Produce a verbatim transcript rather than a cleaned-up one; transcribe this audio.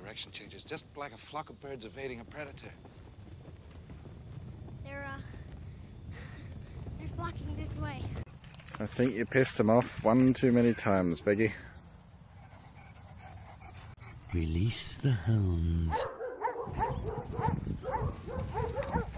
direction changes, just like a flock of birds evading a predator. They're, uh... they're flocking this way. I think you pissed them off one too many times, Peggy. Release the hounds.